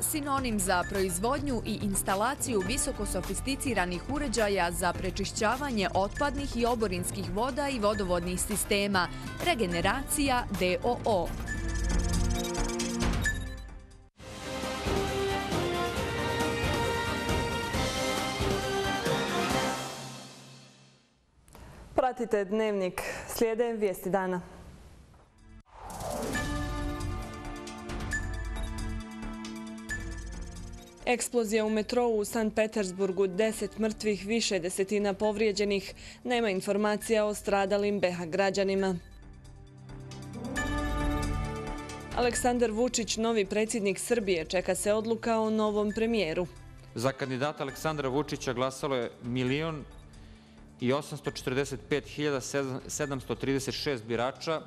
sinonim za proizvodnju i instalaciju visoko sofisticiranih uređaja za prečišćavanje otpadnih i oborinskih voda i vodovodnih sistema. Regeneracija d.o.o. Pratite Dnevnik. Slijede vijesti dana. Eksplozija u metrou u Sankt Petersburgu, 10 mrtvih, više desetina povrijeđenih. Nema informacija o stradalim BiH građanima. Aleksandar Vučić, novi predsjednik Srbije, čeka se odluka o novom premijeru. Za kandidata Aleksandra Vučića glasalo je 1.845.736 birača.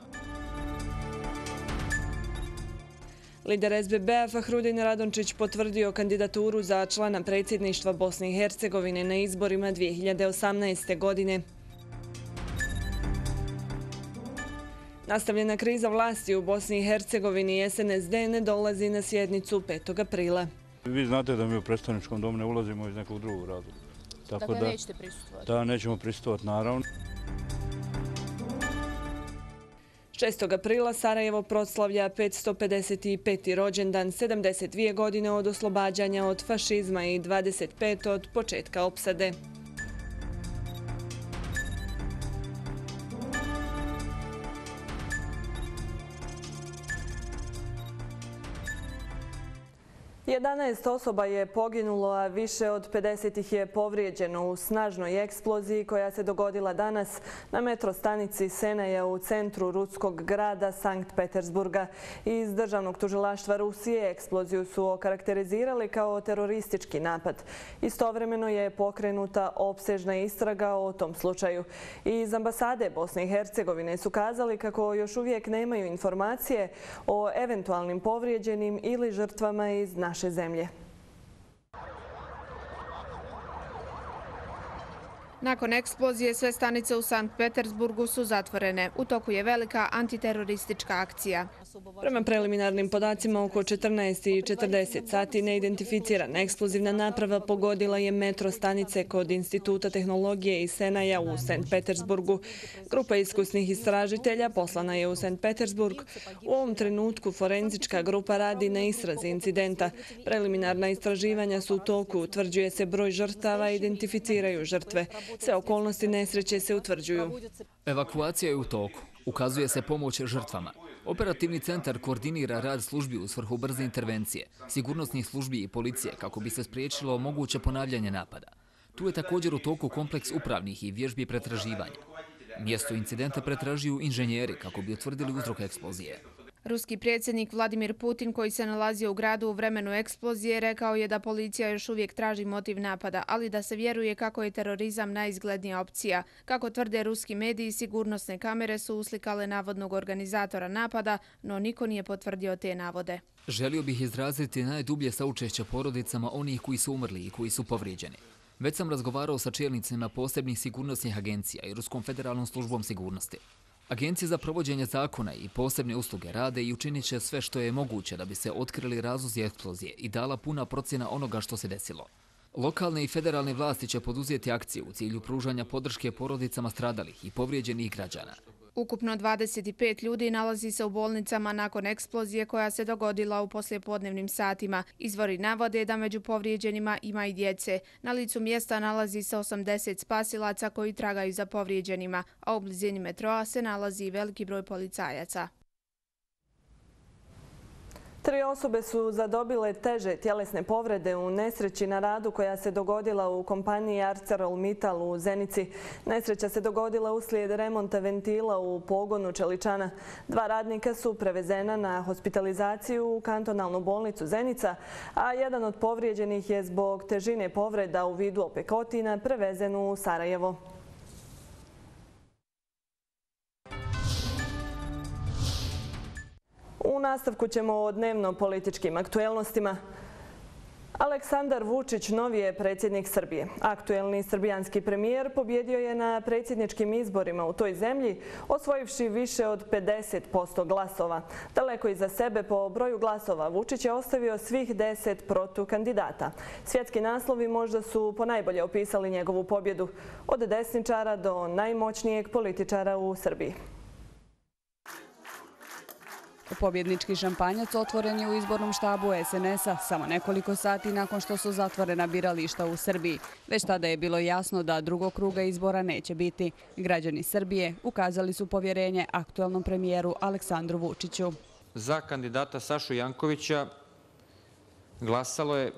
Lider SBB-a Fahrudin Radončić potvrdio kandidaturu za člana predsjedništva Bosne i Hercegovine na izborima 2018. godine. Nastavljena kriza vlasti u Bosni i Hercegovini, SNSD ne dolazi na sjednicu 5. aprila. Vi znate da mi u predstavničkom domu ne ulazimo iz nekog drugog razloga. Dakle, nećete prisustvovati? Da, nećemo prisustvovati, naravno. 6. aprila Sarajevo proslavlja 555. rođendan, 72 godine od oslobađanja od fašizma i 25 od početka opsade. Jedanaest osoba je poginulo, a više od 50 ih je povrijeđeno u snažnoj eksploziji koja se dogodila danas na metro stanici Senaja u centru ruskog grada Sankt Petersburga. Iz Državnog tužilaštva Rusije eksploziju su okarakterizirali kao teroristički napad. Istovremeno je pokrenuta opsežna istraga o tom slučaju. Iz ambasade Bosne i Hercegovine su kazali kako još uvijek nemaju informacije o eventualnim povrijeđenim ili žrtvama iz naše zemlje. Nakon eksplozije sve stanice u Sankt Petersburgu su zatvorene. U toku je velika antiteroristička akcija. Prema preliminarnim podacima, oko 14:40 sati neidentificirana eksplozivna naprava pogodila je metro stanice kod Instituta tehnologije iz Senaja u Sankt Petersburgu. Grupa iskusnih istražitelja poslana je u Sankt Petersburg. U ovom trenutku forenzička grupa radi na istrazi incidenta. Preliminarna istraživanja su u toku, utvrđuje se broj žrtava i identificiraju žrtve. Sve okolnosti nesreće se utvrđuju. Evakuacija je u toku. Ukazuje se pomoć žrtvama. Operativni centar koordinira rad službi u svrhu brze intervencije, sigurnosnih službi i policije kako bi se spriječilo moguće ponavljanje napada. Tu je također u toku kompleks upravnih i vježbi pretraživanja. Mjesto incidenta pretražuju inženjeri kako bi utvrdili uzrok eksplozije. Ruski predsjednik Vladimir Putin, koji se nalazio u gradu u vremenu eksplozije, rekao je da policija još uvijek traži motiv napada, ali da se vjeruje kako je terorizam najizglednija opcija. Kako tvrde ruski mediji, sigurnosne kamere su uslikale navodnog organizatora napada, no niko nije potvrdio te navode. Želio bih izraziti najdublje saučešće porodicama onih koji su umrli i koji su povrijeđeni. Već sam razgovarao sa čelnicima posebnih sigurnosnih agencija i Ruskom federalnom službom sigurnosti. Agencije za provođenje zakona i posebne usluge rade i učinit će sve što je moguće da bi se otkrili razlozi eksplozije i dala puna procjena onoga što se desilo. Lokalne i federalne vlasti će poduzeti akcije u cilju pružanja podrške porodicama stradalih i povrijeđenih građana. Ukupno 25 ljudi nalazi se u bolnicama nakon eksplozije koja se dogodila u poslijepodnevnim satima. Izvori navode da među povrijeđenima ima i djece. Na licu mjesta nalazi se 80 spasilaca koji tragaju za povrijeđenima, a u blizini metroa se nalazi veliki broj policajaca. 3 osobe su zadobile teže tjelesne povrede u nesreći na radu koja se dogodila u kompaniji ArcelorMittal u Zenici. Nesreća se dogodila uslijed remonta ventila u pogonu čeličana. 2 radnika su prevezena na hospitalizaciju u kantonalnu bolnicu Zenica, a jedan od povrijeđenih je zbog težine povreda u vidu opekotina prevezen u Sarajevo. U nastavku ćemo o dnevno političkim aktuelnostima. Aleksandar Vučić novi je predsjednik Srbije. Aktuelni srbijanski premijer pobjedio je na predsjedničkim izborima u toj zemlji, osvojivši više od 50% glasova. Daleko iza sebe po broju glasova Vučić je ostavio svih 10 protukandidata. Svjetski naslovi možda su ponajbolje opisali njegovu pobjedu, od desničara do najmoćnijeg političara u Srbiji. Pobjednički šampanjac otvoren je u izbornom štabu SNS-a samo nekoliko sati nakon što su zatvorena birališta u Srbiji. Već tada je bilo jasno da drugog kruga izbora neće biti. Građani Srbije ukazali su povjerenje aktuelnom premijeru Aleksandru Vučiću. Za kandidata Sašu Jankovića glasalo je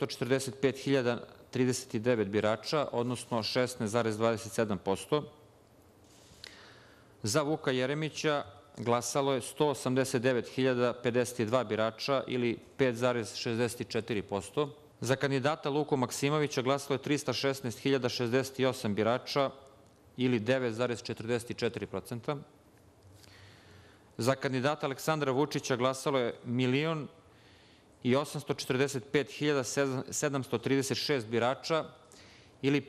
545.039 birača, odnosno 16,27%. Za Vuka Jeremića glasalo je 189.052 birača ili 5,64%. Za kandidata Luku Maksimovića glasalo je 316.068 birača ili 9,44%. Za kandidata Aleksandra Vučića glasalo je 1.845.736 birača ili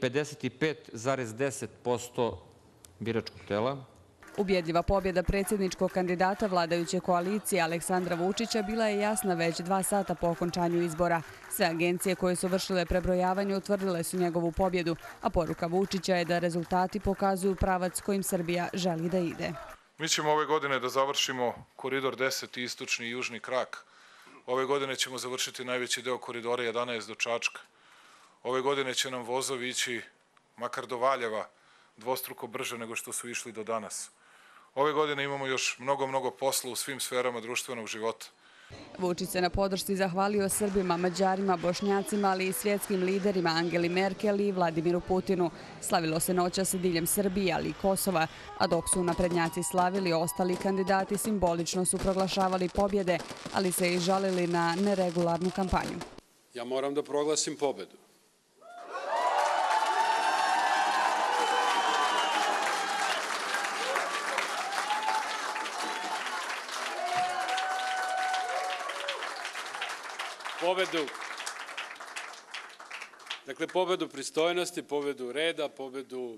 55,10% biračkog tela. Ubjedljiva pobjeda predsjedničkog kandidata vladajuće koalicije Aleksandra Vučića bila je jasna već 2 sata po okončanju izbora. Sve agencije koje su vršile prebrojavanje utvrdile su njegovu pobjedu, a poruka Vučića je da rezultati pokazuju pravac kojim Srbija želi da ide. Mi ćemo ove godine da završimo koridor 10 i istočni i južni krak. Ove godine ćemo završiti najveći deo koridora 11 do Čačka. Ove godine će nam vozovi ići makar do Valjeva dvostruko brže nego što su išli do danas. Ove godine imamo još mnogo posla u svim sferama društvenog života. Vučić se na podršci zahvalio Srbima, Mađarima, Bošnjacima, ali i svjetskim liderima Angeli Merkel i Vladimiru Putinu. Slavilo se noćas diljem Srbije, ali i Kosova, a dok su naprednjaci slavili, ostali kandidati simbolično su proglašavali pobjede, ali se i žalili na neregularnu kampanju. Ja moram da proglasim pobedu. Pobedu pristojnosti, pobedu reda, pobedu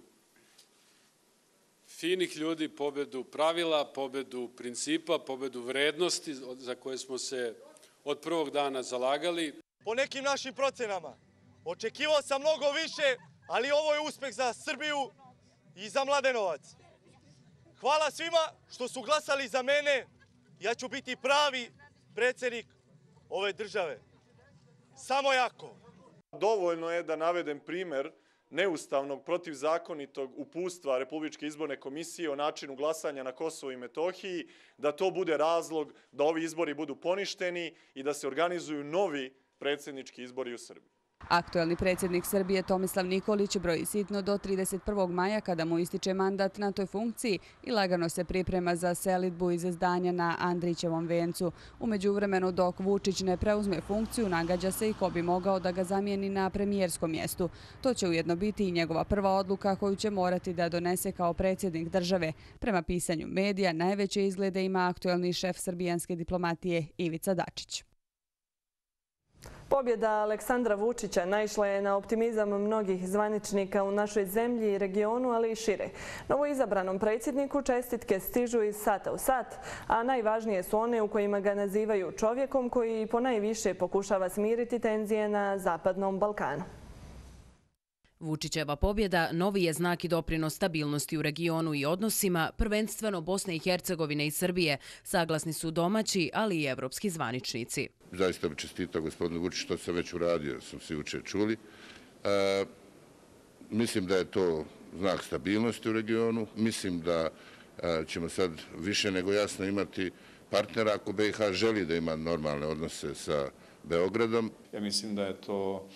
finih ljudi, pobedu pravila, pobedu principa, pobedu vrednosti za koje smo se od prvog dana zalagali. Po nekim našim procenama očekivao sam mnogo više, ali ovo je uspeh za Srbiju i za Mladenovac. Hvala svima što su glasali za mene. Ja ću biti pravi predsjednik ove države. Samo jako. Dovoljno je da navedem primer neustavnog protivzakonitog uputstva Republičke izborne komisije o načinu glasanja na Kosovu i Metohiji, da to bude razlog da ovi izbori budu poništeni i da se organizuju novi predsjednički izbori u Srbiji. Aktuelni predsjednik Srbije Tomislav Nikolić broji sitno do 31. maja kada mu ističe mandat na toj funkciji i lagano se priprema za selidbu iz zdanja na Andrićevom vencu. U međuvremenu dok Vučić ne preuzme funkciju, nagađa se i ko bi mogao da ga zamijeni na premijerskom mjestu. To će ujedno biti i njegova prva odluka koju će morati da donese kao predsjednik države. Prema pisanju medija, najveće izglede ima aktuelni šef srbijanske diplomatije Ivica Dačić. Pobjeda Aleksandra Vučića naišla je na optimizam mnogih zvaničnika u našoj zemlji i regionu, ali i šire. Novoizabranom predsjedniku čestitke stižu iz sata u sat, a najvažnije su one u kojima ga nazivaju čovjekom koji ponajviše pokušava smiriti tenzije na Zapadnom Balkanu. Vučićeva pobjeda novi je znak i doprinos stabilnosti u regionu i odnosima, prvenstveno Bosne i Hercegovine i Srbije, saglasni su domaći, ali i evropski zvaničnici. Zaista bi čestitao gospodinu Vučiću što sam već uradio, smo svi jučer čuli. Mislim da je to znak stabilnosti u regionu. Mislim da ćemo sad više nego jasno imati partnera ako BiH želi da ima normalne odnose sa Beogradom. Ja mislim da je to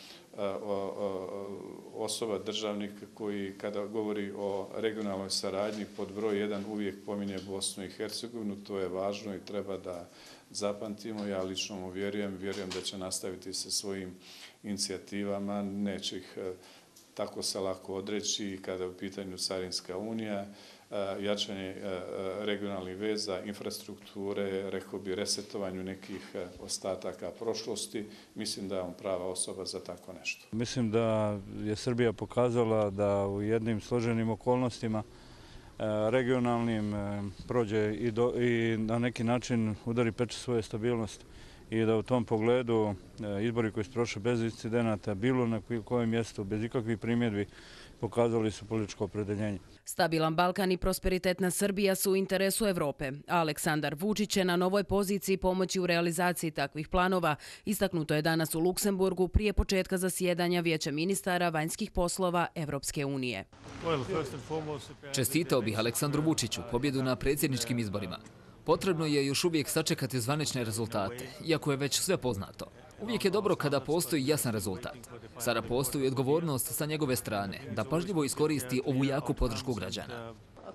osoba, državnik koji kada govori o regionalnoj saradnji pod broj 1 uvijek pominje Bosnu i Hercegovinu. To je važno i treba da zapamtimo. Ja lično mu vjerujem da će nastaviti sa svojim inicijativama, neće ih tako se lako odreći kada je u pitanju Carinska unija. jačanje regionalnih veza, infrastrukture, rekao bi resetovanju nekih ostataka prošlosti. Mislim da je on prava osoba za tako nešto. Mislim da je Srbija pokazala da u jednim složenim okolnostima regionalnim prođe i na neki način udari peče svoje stabilnosti i da u tom pogledu izbori koji su prošli bez incidenata, bilo na kojem mjestu, bez ikakvih primjedbi, pokazali su političko opredeljenje. Stabilan Balkan i prosperitetna Srbija su u interesu Evrope. Aleksandar Vučić će na novoj poziciji pomoći u realizaciji takvih planova. Istaknuto je danas u Luksemburgu prije početka zasjedanja Vijeća ministara vanjskih poslova Evropske unije. Čestitao bih Aleksandru Vučiću pobjedu na predsjedničkim izborima. Potrebno je još uvijek sačekati zvanične rezultate, iako je već sve poznato. Uvijek je dobro kada postoji jasan rezultat. Sada postoji odgovornost sa njegove strane da pažljivo iskoristi ovu jaku podršku građana.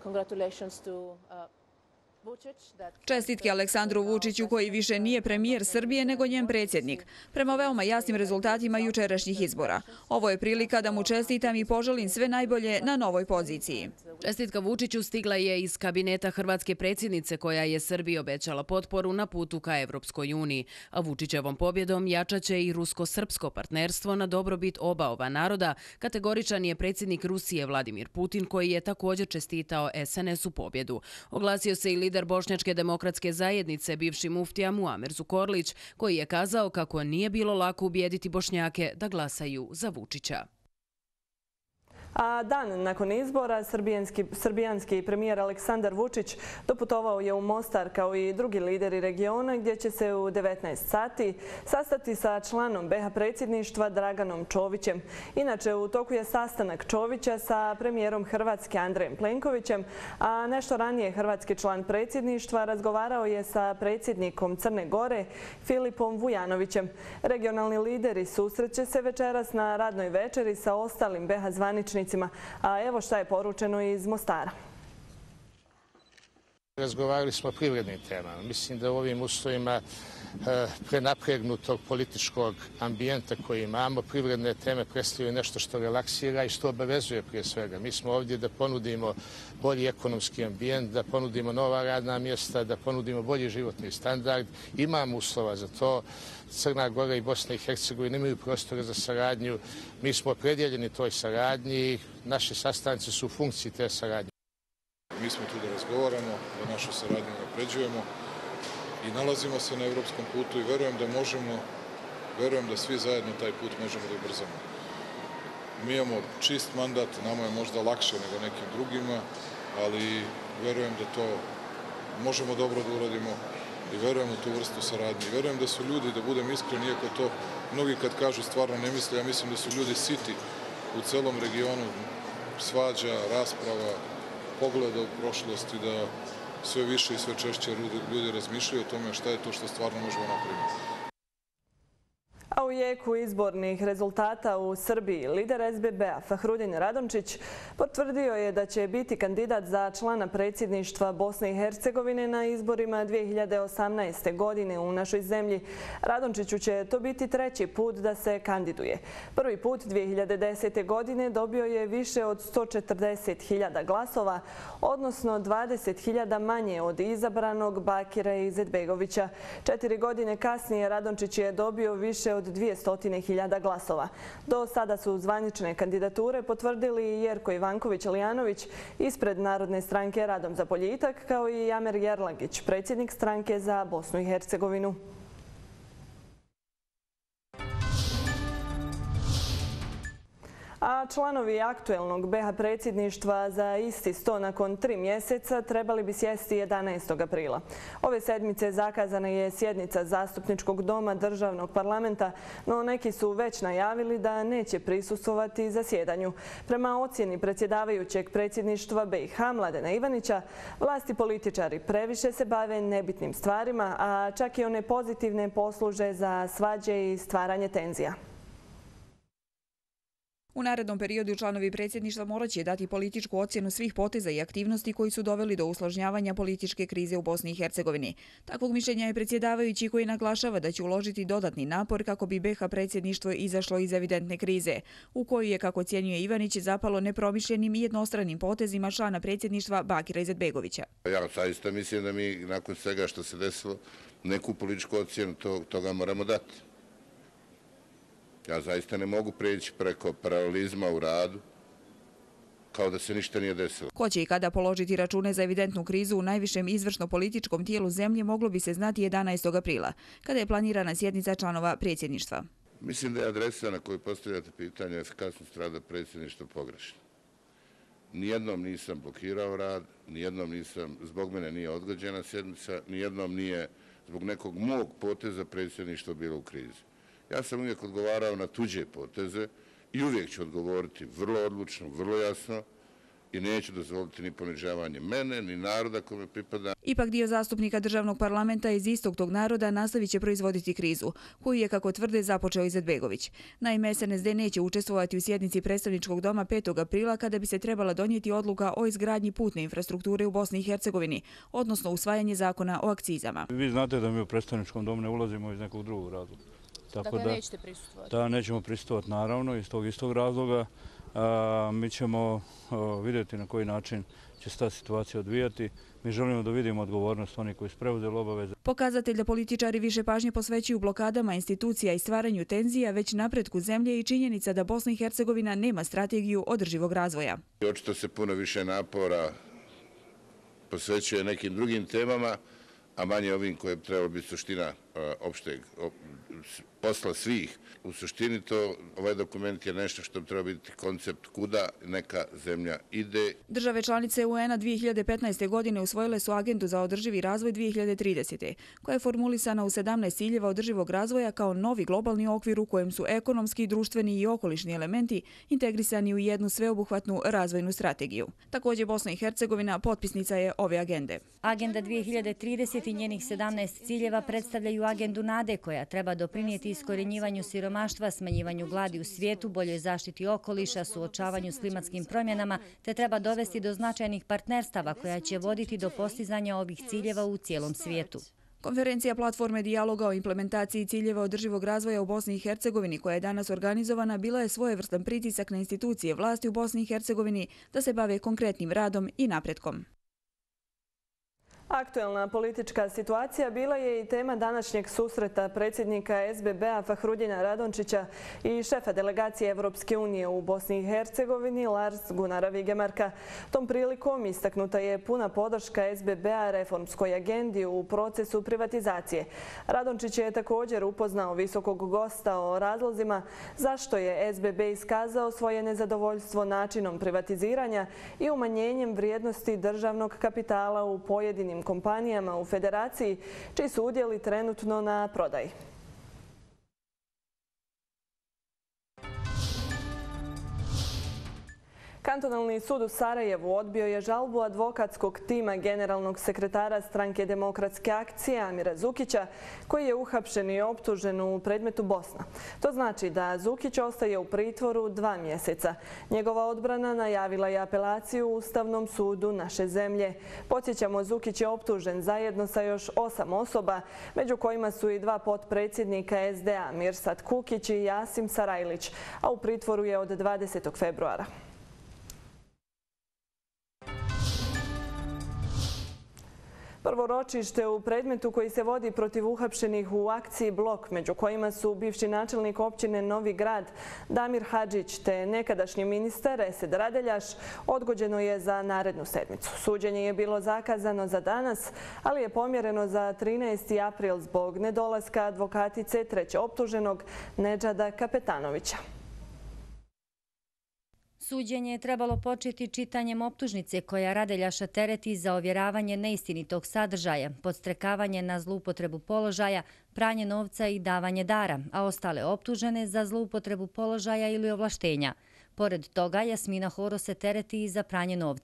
Čestitke Aleksandru Vučiću koji više nije premijer Srbije nego njen predsjednik, prema veoma jasnim rezultatima jučerašnjih izbora. Ovo je prilika da mu čestitam i poželim sve najbolje na novoj poziciji. Čestitka Vučiću stigla je iz kabineta hrvatske predsjednice koja je Srbiji obećala potporu na putu ka Evropskoj uniji. A Vučićevom pobjedom jačaće i rusko-srpsko partnerstvo na dobrobit oba ova naroda. Kategoričan je predsjednik Rusije Vladimir Putin koji je također čestitao SNS-u pobjedu. Oglasio se i lider Bošnjačke demokratske zajednice, bivši muftija Muamer Zukorlić, koji je kazao kako nije bilo lako ubijediti Bošnjake da glasaju za Vučića. A dan nakon izbora srbijanski premijer Aleksandar Vučić doputovao je u Mostar kao i drugi lideri regiona gdje će se u 19 sati sastati sa članom BiH predsjedništva Draganom Čovićem. Inače, u toku je sastanak Čovića sa premijerom Hrvatske Andrejem Plenkovićem, a nešto ranije hrvatski član predsjedništva razgovarao je sa predsjednikom Crne Gore Filipom Vujanovićem. Regionalni lideri susreće se večeras na radnoj večeri sa ostalim BiH zvaničnicima. A evo šta je poručeno iz Mostara. Razgovarali smo o privrednim temama. Mislim da u ovim uslovima prenapregnutog političkog ambijenta koji imamo, privredne teme predstavljaju nešto što relaksira i što obavezuje prije svega. Mi smo ovdje da ponudimo bolji ekonomski ambijent, da ponudimo nova radna mjesta, da ponudimo bolji životni standard. Imamo uslova za to. Crna Gora i Bosna i Hercegovina imaju prostora za saradnju. Mi smo opredjeljeni toj saradnji. Naši sastanci su u funkciji te saradnje. Mi smo tu da razgovaramo, da našu saradnju napređujemo i nalazimo se na evropskom putu i verujem da svi zajedno taj put možemo da ubrzamo. Mi imamo čist mandat, nama je možda lakše nego nekim drugima, ali verujem da to možemo dobro da uradimo i verujem u tu vrstu saradnje. I verujem da su ljudi, da budem iskren, iako to mnogi kad kažu stvarno ne misle, ja mislim da su ljudi siti u celom regionu svađa, rasprava, pogleda u prošlosti, da sve više i sve češće ljudi razmišljaju o tome šta je to što stvarno možemo napraviti. A u jeku izbornih rezultata u Srbiji lider SBB-a Fahrudin Radončić potvrdio je da će biti kandidat za člana predsjedništva Bosne i Hercegovine na izborima 2018. godine u našoj zemlji. Radončiću će to biti treći put da se kandiduje. Prvi put 2010. godine dobio je više od 140.000 glasova, odnosno 20.000 manje od izabranog Bakira Izetbegovića. 4 godine kasnije Radončić je dobio više od 200.000 glasova. Do sada su zvanične kandidature potvrdili Jerko Ivanković-Lijanović ispred Narodne stranke Radom za boljitak, kao i Jamer Jerlagić, predsjednik stranke za Bosnu i Hercegovinu. A članovi aktuelnog BiH predsjedništva za isti sto nakon 3 mjeseca trebali bi sjesti 11. aprila. Ove sedmice zakazana je sjednica Zastupničkog doma Državnog parlamenta, no neki su već najavili da neće prisustvovati zasjedanju. Prema ocjeni predsjedavajućeg predsjedništva BiH Mladena Ivanića, vlasti političari previše se bave nebitnim stvarima, a čak i one pozitivne posluže za svađe i stvaranje tenzija. U narednom periodu članovi predsjedništva morat će dati političku ocjenu svih poteza i aktivnosti koji su doveli do usložnjavanja političke krize u Bosni i Hercegovini. Takvog mišljenja je predsjedavajući koji naglašava da će uložiti dodatni napor kako bi BiH predsjedništvo izašlo iz evidentne krize, u koju je, kako ocjenjuje Ivanić, zapalo nepromišljenim i jednostranim potezima člana predsjedništva Bakira Izetbegovića. Ja zaista mislim da mi nakon svega što se desilo neku političku ocjenu toga moramo dati. Ja zaista ne mogu preći preko paralelizma u radu kao da se ništa nije desilo. Ko će i kada položiti račune za evidentnu krizu u najvišem izvršno-političkom tijelu zemlje moglo bi se znati 11. aprila, kada je planirana sjednica članova predsjedništva. Mislim da je adresa na koju postavljate pitanje efikasnost rada predsjedništva pogrešna. Nijednom nisam blokirao rad, nijednom nisam, zbog mene nije odgođena sjednica, nijednom nije zbog nekog mog poteza predsjedništvo bilo u krizi. Ja sam uvijek odgovarao na tuđe poteze i uvijek ću odgovoriti vrlo odlučno, vrlo jasno i neću dozvoliti ni ponižavanje mene, ni naroda kome pripada. Ipak dio zastupnika državnog parlamenta iz istog tog naroda nastavit će proizvoditi krizu, koju je, kako tvrde, započeo Izetbegović. Naime, SNSD neće učestvovati u sjednici predstavničkog doma 5. aprila kada bi se trebala donijeti odluka o izgradnji putne infrastrukture u Bosni i Hercegovini, odnosno usvajanje zakona o akcizama. Vi znate da mi u predstavničkom domu ne ulazimo iz nekog drugog razloga. Dakle, nećete prisustvovati? Da, nećemo prisustvovati, naravno, iz tog istog razloga. Mi ćemo vidjeti na koji način će se ta situacija odvijati. Mi želimo da vidimo odgovornost onih koji su preuzeli obaveze. Pokazatelj da političari više pažnje posvećuju blokadama institucija i stvaranju tenzija, već napretku zemlje i činjenica da Bosna i Hercegovina nema strategiju održivog razvoja. Očito se puno više napora posvećuje nekim drugim temama, a manje ovim koje bi trebalo biti suština opšteg posla svih. U suštini ovaj dokument je nešto što bi trebalo biti koncept kuda neka zemlja ide. Države članice UN-a 2015. godine usvojile su agendu za održivi razvoj 2030. koja je formulisana u 17 ciljeva održivog razvoja kao novi globalni okvir u kojem su ekonomski, društveni i okolišni elementi integrisani u jednu sveobuhvatnu razvojnu strategiju. Također, Bosna i Hercegovina potpisnica je ove agende. Agenda 2030 i njenih 17 ciljeva predstavljaju agendu nade koja treba doprinijeti iskorjenjivanju siromaštva, smanjivanju gladi u svijetu, boljoj zaštiti okoliša, suočavanju s klimatskim promjenama, te treba dovesti do značajnih partnerstava koja će voditi do postizanja ovih ciljeva u cijelom svijetu. Konferencija platforme dijaloga o implementaciji ciljeva održivog razvoja u Bosni i Hercegovini, koja je danas organizovana, bila je svojevrstan pritisak na institucije vlasti u Bosni i Hercegovini da se bave konkretnim radom i napretkom. Aktuelna politička situacija bila je i tema današnjeg susreta predsjednika SBB-a Fahrudina Radončića i šefa delegacije Evropske unije u Bosni i Hercegovini Lars Gunnara Vigemarka. Tom prilikom istaknuta je puna podrška SBB-a reformskoj agendi u procesu privatizacije. Radončić je također upoznao visokog gosta o razlozima zašto je SBB iskazao svoje nezadovoljstvo načinom privatiziranja i umanjenjem vrijednosti državnog kapitala u pojedinim kompanijama u federaciji, čiji su udjeli trenutno na prodaji. Kantonalni sud u Sarajevu odbio je žalbu advokatskog tima generalnog sekretara stranke Demokratske akcije Amira Zukića, koji je uhapšen i optužen u predmetu Bosna. To znači da Zukić ostaje u pritvoru 2 mjeseca. Njegova odbrana najavila je apelaciju u Ustavnom sudu naše zemlje. Podsjećamo, Zukić je optužen zajedno sa još 8 osoba, među kojima su i 2 potpredsjednika SDA, Mirsad Kukić i Jasim Sarajlić, a u pritvoru je od 20. februara. Prvo ročište u predmetu koji se vodi protiv uhapšenih u akciji Blok, među kojima su bivši načelnik općine Novi Grad Damir Hadžić te nekadašnji ministar Esed Radeljaš, odgođeno je za narednu sedmicu. Suđenje je bilo zakazano za danas, ali je pomjereno za 13. april zbog nedolaska advokatice treće optuženog Nedžada Kapetanovića. Suđenje je trebalo početi čitanjem optužnice koja Radeljaša tereti za ovjeravanje neistinitog sadržaja, podstrekavanje na zloupotrebu položaja, pranje novca i davanje dara, a ostale optužene za zloupotrebu položaja ili ovlaštenja. Pored toga, Jasmina Horo se tereti i za pranje novca.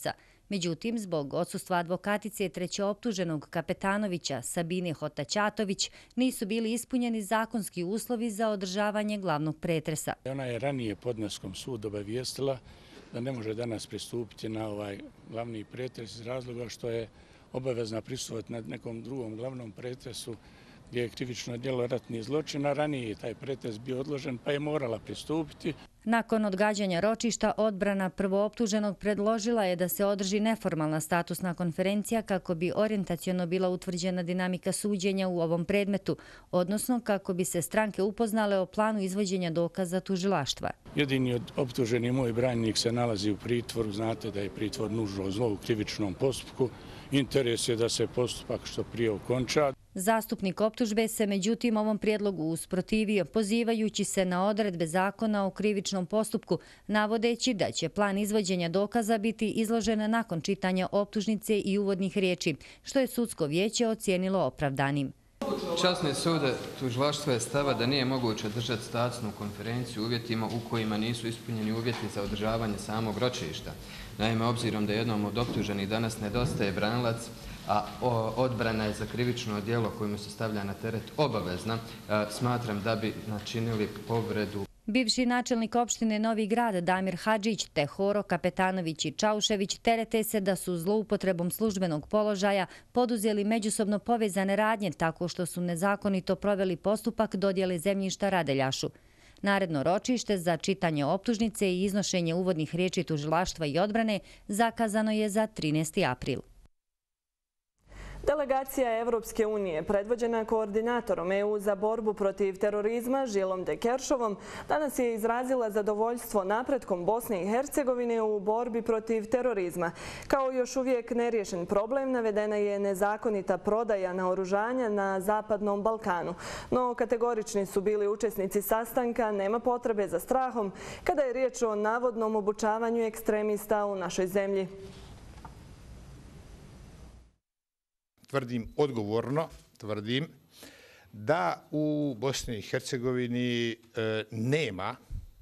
Međutim, zbog odsustva advokatice trećeoptuženog Kapetanovića Sabine Hotaćatović nisu bili ispunjeni zakonski uslovi za održavanje glavnog pretresa. Ona je ranije podneskom sud obavijestila da ne može danas pristupiti na ovaj glavni pretres iz razloga što je obavezna prisustvovati na nekom drugom glavnom pretresu gdje je krivično djelo ratnih zločina. Ranije je taj pretres bio odložen pa je morala pristupiti. Nakon odgađanja ročišta, odbrana prvooptuženog predložila je da se održi neformalna statusna konferencija kako bi orijentaciono bila utvrđena dinamika suđenja u ovom predmetu, odnosno kako bi se stranke upoznale o planu izvođenja dokaza tužilaštva. Jedini optuženi moj branjenik se nalazi u pritvoru. Znate da je pritvor nužno zlo u krivičnom postupku. Interes je da se postupak što prije okonča. Zastupnik optužbe se međutim ovom prijedlogu usprotivio, pozivajući se na odredbe zakona o krivičnom postupku, navodeći da će plan izvođenja dokaza biti izložen nakon čitanja optužnice i uvodnih riječi, što je sudsko vijeće ocijenilo opravdanim. Časni sud tužilaštva je stava da nije moguće održati statusnu konferenciju u uvjetima u kojima nisu ispunjeni uvjeti za održavanje samog ročišta. Naime, obzirom da jednom od optuženih danas nedostaje branilac, a odbrana je za krivično djelo kojemu se stavlja na teret obavezna, smatram da bi načinili povredu. Bivši načelnik opštine Novi Grad Damir Hadžić te Horo Kapetanović i Čaušević terete se da su zloupotrebom službenog položaja poduzeli međusobno povezane radnje tako što su nezakonito proveli postupak dodjele zemljišta Radeljašu. Naredno ročište za čitanje optužnice i iznošenje uvodnih riječi tužilaštva i odbrane zakazano je za 13. april. Delegacija Evropske unije, predvođena koordinatorom EU za borbu protiv terorizma Žilom de Keršovom, danas je izrazila zadovoljstvo napretkom Bosne i Hercegovine u borbi protiv terorizma. Kao još uvijek neriješen problem, navedena je nezakonita prodaja naoružanja na Zapadnom Balkanu. No, kategorični su bili učesnici sastanka, nema potrebe za strahom kada je riječ o navodnom obučavanju ekstremista u našoj zemlji. Odgovorno tvrdim da u Bosni i Hercegovini nema,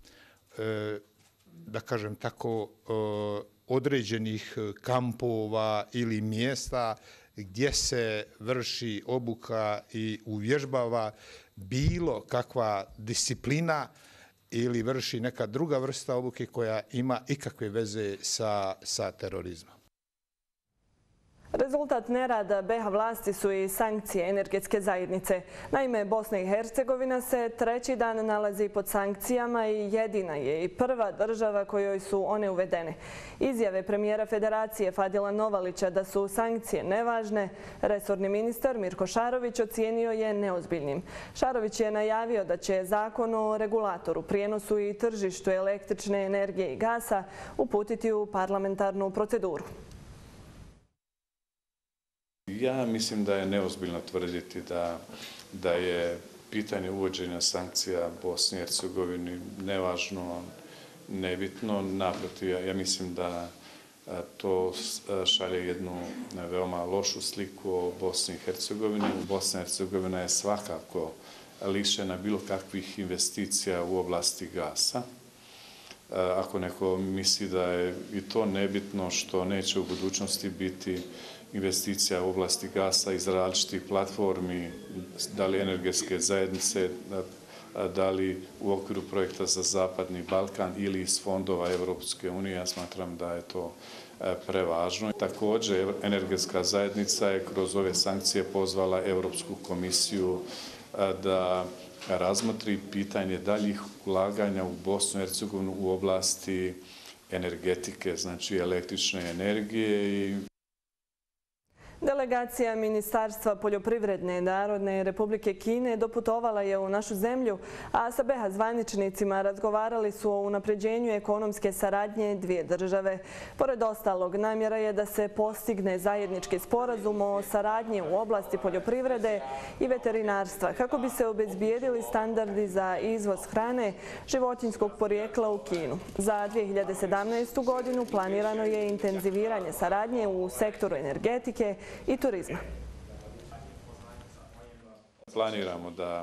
da kažem tako, određenih kampova ili mjesta gdje se vrši obuka i uvježbava bilo kakva disciplina ili vrši neka druga vrsta obuke koja ima ikakve veze sa terorizmom. Rezultat nerada BiH vlasti su i sankcije energetske zajednice. Naime, Bosna i Hercegovina se treći dan nalazi pod sankcijama i jedina je i prva država kojoj su one uvedene. Izjave premijera Federacije Fadila Novalića da su sankcije nevažne, resorni ministar Mirko Šarović ocijenio je neozbiljnim. Šarović je najavio da će zakon o regulatoru, prijenosu i tržištu električne energije i gasa uputiti u parlamentarnu proceduru. Ja mislim da je neozbiljno tvrditi da je pitanje uvođenja sankcija Bosni i Hercegovini nevažno, nebitno. Naprotiv, ja mislim da to šalje jednu veoma lošu sliku o Bosni i Hercegovini. Bosna i Hercegovina je svakako lišena bilo kakvih investicija u oblasti gasa. Ako neko misli da je i to nebitno što neće u budućnosti biti investicija u oblasti gasa iz različitih platformi, da li energetske zajednice, da li u okviru projekta za Zapadni Balkan ili iz fondova Evropske unije, ja smatram da je to prevažno. Također, energetska zajednica je kroz ove sankcije pozvala Evropsku komisiju da razmotri pitanje daljih ulaganja u Bosnu i Hercegovinu u oblasti energetike, znači električne energije. Delegacija Ministarstva poljoprivredne Narodne Republike Kine doputovala je u našu zemlju, a sa BiH zvaničnicima razgovarali su o unapređenju ekonomske saradnje dvije države. Pored ostalog, namjera je da se postigne zajednički sporazum o saradnji u oblasti poljoprivrede i veterinarstva kako bi se obezbijedili standardi za izvoz hrane životinjskog porijekla u Kinu. Za 2017. godinu planirano je intenziviranje saradnje u sektoru energetike i turizma. Planiramo da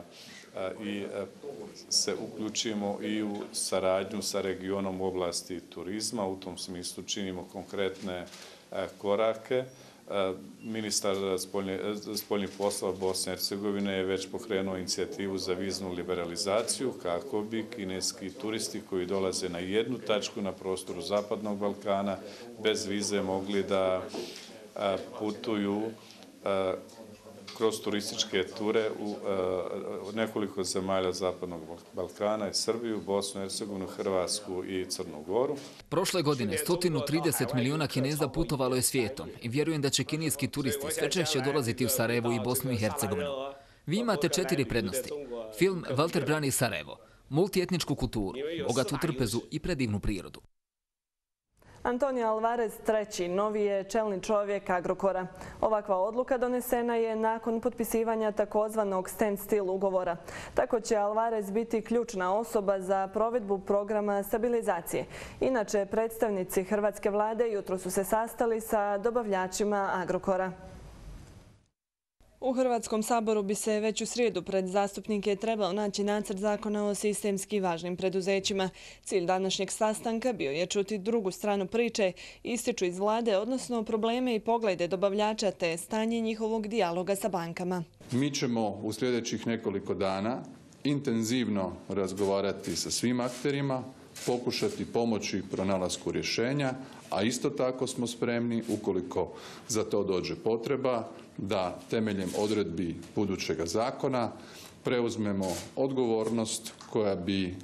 se uključimo i u saradnju sa regionom u oblasti turizma. U tom smislu činimo konkretne korake. Ministar spoljnih poslova Bosne i Hercegovine je već pokrenuo inicijativu za viznu liberalizaciju kako bi kineski turisti koji dolaze na jednu tačku na prostoru Zapadnog Balkana bez vize mogli da putuju kroz turističke ture u nekoliko zemalja Zapadnog Balkana, Srbiju, Bosnu i Hercegovinu, Hrvatsku i Crnu Goru. Prošle godine 130 miliona Kineza putovalo je svijetom i vjerujem da će kineski turisti sve češće dolaziti u Sarajevo i Bosnu i Hercegovinu. Vi imate 4 prednosti. Film Walter brani Sarajevo, multietničku kulturu, bogatu trpezu i predivnu prirodu. Antonio Alvarez III. Novi je čelni čovjek Agrokora. Ovakva odluka donesena je nakon potpisivanja takozvanog standstill ugovora. Tako će Alvarez biti ključna osoba za provedbu programa stabilizacije. Inače, predstavnici hrvatske vlade jutro su se sastali sa dobavljačima Agrokora. U Hrvatskom saboru bi se već u srijedu pred zastupnike trebao naći nacrt zakona o sistemski važnim preduzećima. Cilj današnjeg sastanka bio je čuti drugu stranu priče, ističu iz vlade, odnosno probleme i poglede dobavljača te stanje njihovog dijaloga sa bankama. Mi ćemo u sljedećih nekoliko dana intenzivno razgovarati sa svim akterima, pokušati pomoći pronalasku rješenja, a isto tako smo spremni, ukoliko za to dođe potreba, da temeljem odredbi budućeg zakona preuzmemo odgovornost koja bi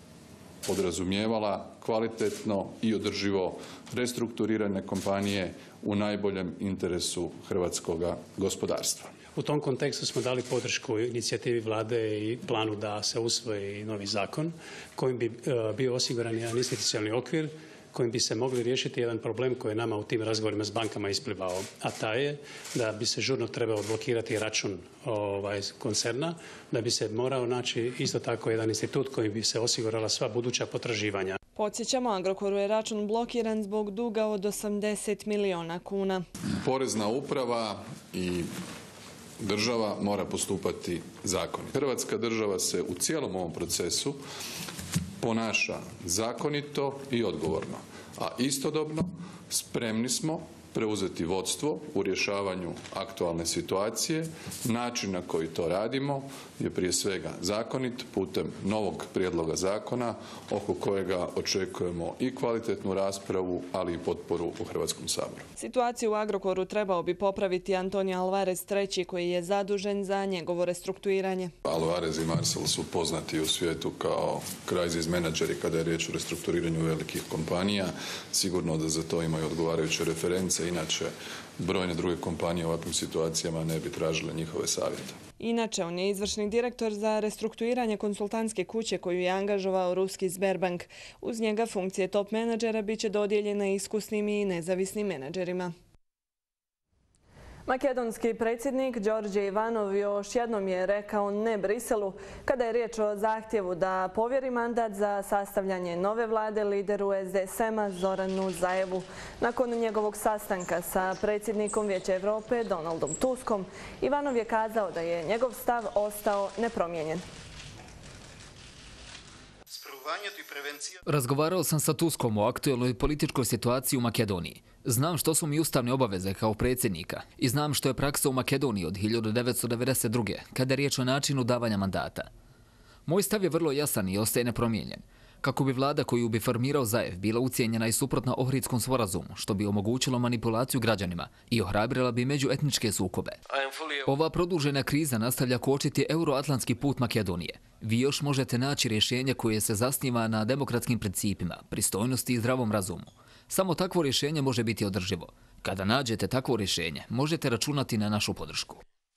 podrazumijevala kvalitetno i održivo restrukturirane kompanije u najboljem interesu hrvatskog gospodarstva. U tom kontekstu smo dali podršku inicijativi vlade i planu da se usvoji novi zakon kojim bi bio osiguran jedan institucionalni okvir kojim bi se mogli riješiti jedan problem koji je nama u tim razgovorima s bankama isplivao, a taj je da bi se žurno trebao odblokirati račun koncerna, da bi se morao naći isto tako jedan institut kojim bi se osigurala sva buduća potraživanja. Podsjećamo, Agrokoru je račun blokiran zbog duga od 80 miliona kuna. Porezna uprava i država mora postupati zakonito. Hrvatska država se u cijelom ovom procesu ponaša zakonito i odgovorno, a istodobno spremni smo preuzeti vodstvo u rješavanju aktualne situacije. Način na koji to radimo je prije svega zakonit putem novog prijedloga zakona oko kojega očekujemo i kvalitetnu raspravu, ali i potporu u Hrvatskom saboru. Situaciju u Agrokoru trebao bi popraviti Antonio Alvarez III. Koji je zadužen za njegovo restrukturiranje. Alvarez i Marcel su poznati u svijetu kao crisis menadžeri kada je riječ o restrukturiranju velikih kompanija. Sigurno da za to imaju odgovarajuće reference. Inače, brojne druge kompanije u ovakvim situacijama ne bi tražile njihove savjete. Inače, on je izvršni direktor za restrukturiranje konsultantske kuće koju je angažovao ruski Sberbank. Uz njega funkcije top menadžera biće dodijeljene iskusnim i nezavisnim menadžerima. Makedonski predsjednik Đorđe Ivanov još jednom je rekao ne Briselu kada je riječ o zahtjevu da povjeri mandat za sastavljanje nove vlade lideru SDSM-a Zoranu Zaevu. Nakon njegovog sastanka sa predsjednikom Vijeća Europe Donaldom Tuskom, Ivanov je kazao da je njegov stav ostao nepromijenjen. Razgovarao sam sa Tuskom o aktuelnoj političkoj situaciji u Makedoniji. Znam što su mi ustavne obaveze kao predsjednika i znam što je praksa u Makedoniji od 1992. kada je riječ o načinu davanja mandata. Moj stav je vrlo jasan i ostaje nepromijenjen. Kako bi vlada koju bi formirao Zaev bila ucijenjena i suprotna Ohridskom sporazumu, što bi omogućilo manipulaciju građanima i ohrabrila bi međuetničke sukobe. Ova produžena kriza nastavlja kočiti euroatlantski put Makedonije. Vi još možete naći rješenje koje se zasniva na demokratskim principima, pristojnosti i zdravom razumu. Samo takvo rješenje može biti održivo. Kada nađete takvo rješenje, možete računati na našu podršku.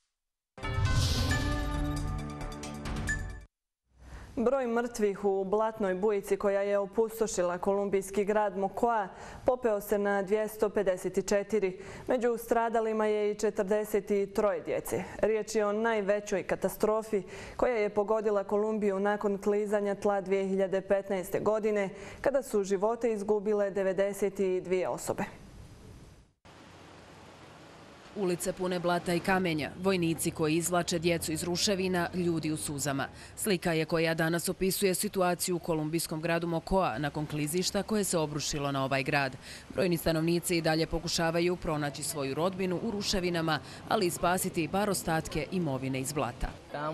Broj mrtvih u blatnoj bujici koja je opustošila kolumbijski grad Mocoa popeo se na 254. Među stradalima je i 43 djece. Riječ je o najvećoj katastrofi koja je pogodila Kolumbiju nakon klizanja tla 2015. godine, kada su živote izgubile 92 osobe. Ulice pune blata i kamenja, vojnici koji izvlače djecu iz ruševina, ljudi u suzama. Slika je koja danas opisuje situaciju u kolumbijskom gradu Mocoa nakon klizišta koje se obrušilo na ovaj grad. Brojni stanovnici i dalje pokušavaju pronaći svoju rodbinu u ruševinama, ali i spasiti bar ostatke imovine iz blata.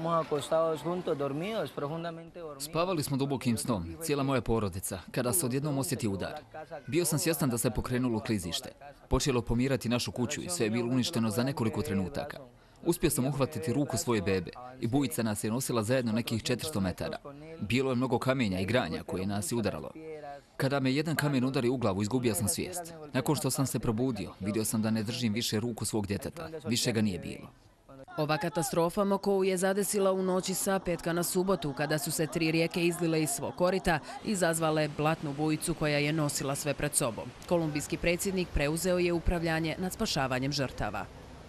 Spavali smo dubokim snom, cijela moja porodica, kada se odjednom osjeti udar. Bio sam svjestan da se pokrenulo klizište. Počelo pomirati našu kuću i sve je bilo uništeno za nekoliko trenutaka. Uspio sam uhvatiti ruku svoje bebe i bujica nas je nosila zajedno nekih 400 metara. Bilo je mnogo kamenja i granja koje nas je udaralo. Kada me jedan kamen udari u glavu, izgubio sam svijest. Nakon što sam se probudio, vidio sam da ne držim više ruku svog djeteta. Više ga nije bilo. Ova katastrofa Mocou je zadesila u noći sa petka na subotu, kada su se 3 rijeke izlile iz svog korita i izazvale blatnu bujicu koja je nosila sve pred sobom. Kolumbijski predsjednik preuzeo je upravljanje nad spašavanjem žrtava.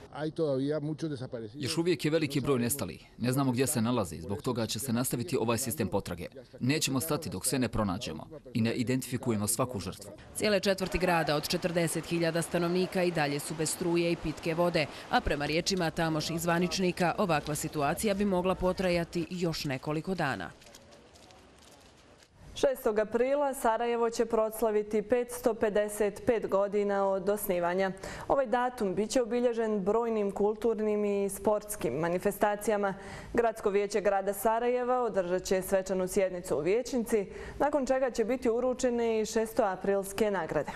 Još uvijek je veliki broj nestalih. Ne znamo gdje se nalazi, zbog toga će se nastaviti ovaj sistem potrage. Nećemo stati dok sve ne pronađemo i ne identifikujemo svaku žrtvu. Cijele četvrti grada od 40.000 stanovnika i dalje su bez struje i pitke vode, a prema riječima tamošnjih zvaničnika ovakva situacija bi mogla potrajati još nekoliko dana. 6. aprila Sarajevo će proslaviti 555 godina od osnivanja. Ovaj datum biće obilježen brojnim kulturnim i sportskim manifestacijama. Gradsko vijeće grada Sarajeva održat će svečanu sjednicu u vijećnici, nakon čega će biti uručene i 6. nagrade.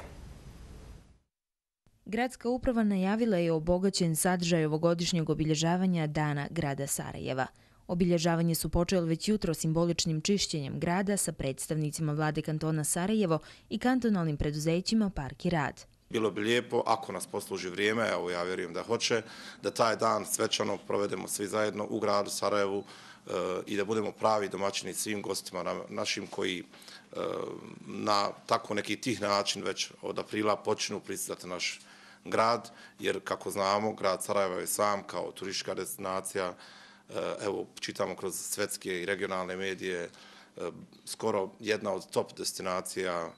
Gradska uprava najavila je obogaćen sadržaj ovogodišnjeg obilježavanja Dana grada Sarajeva. Obilježavanje su počeli već jutro simboličnim čišćenjem grada sa predstavnicima vlade kantona Sarajevo i kantonalnim preduzećima Park i rad. Bilo bi lijepo, ako nas posluži vrijeme, evo ja vjerujem da hoće, da taj dan svečano provedemo svi zajedno u gradu Sarajevu i da budemo pravi domaćini svim gostima našim koji na tako neki tih način već od aprila počinu pristizati naš grad, jer kako znamo, grad Sarajevo je sam kao turistička destinacija. Evo, čitamo kroz svetske i regionalne medije, skoro jedna od top destinacija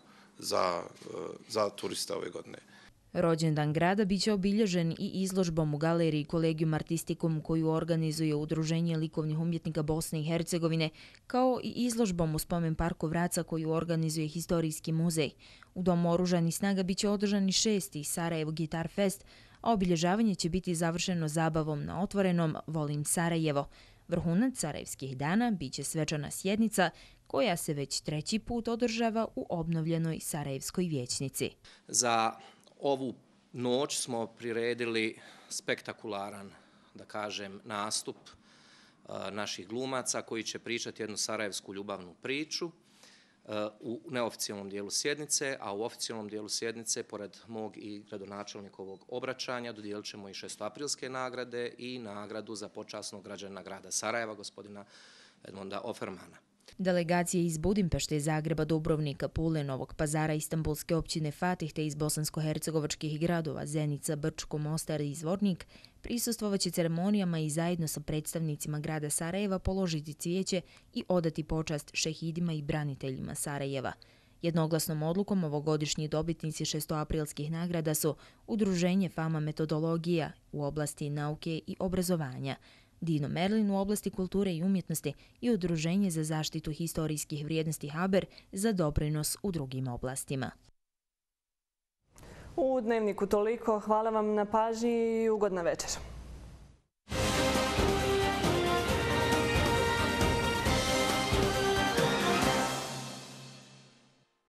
za turista ove godine. Rođendan grada biće obilježen i izložbom u galeriji Collegium Artisticum koju organizuje Udruženje likovnih umjetnika Bosne i Hercegovine, kao i izložbom u spomen parku Vraca koju organizuje Historijski muzej. U Domu oružanih snaga biće održan i 6. Sarajevo Guitar Fest, a obilježavanje će biti završeno zabavom na otvorenom Volim Sarajevo. Vrhunac Sarajevskih dana biće svečana sjednica koja se već 3. put održava u obnovljenoj Sarajevskoj vijećnici. Za ovu noć smo priredili spektakularan, da kažem, nastup naših glumaca koji će pričati jednu sarajevsku ljubavnu priču u neoficijalnom dijelu sjednice, a u oficijalnom dijelu sjednice, pored mog i gradonačelnikovog obraćanja, dodijelit ćemo i 6. nagrade i nagradu za počasnog građanina grada Sarajeva, gospodina Edmonda Offermana. Delegacije iz Budimpešte, Zagreba, Dubrovnika, Pule, Novog Pazara, Istanbulske općine Fatih te iz bosansko-hercegovačkih gradova Zenica, Brčko, Mostar i Zvornik prisustvovaće ceremonijama i zajedno sa predstavnicima grada Sarajeva položiti cvijeće i odati počast šehidima i braniteljima Sarajeva. Jednoglasnom odlukom ovogodišnji dobitnici 6. nagrada su Udruženje Fama metodologija u oblasti nauke i obrazovanja, Dino Merlin u oblasti kulture i umjetnosti i Udruženje za zaštitu historijskih vrijednosti Haber za doprinos u drugim oblastima. U Dnevniku toliko. Hvala vam na pažnji i ugodna večer.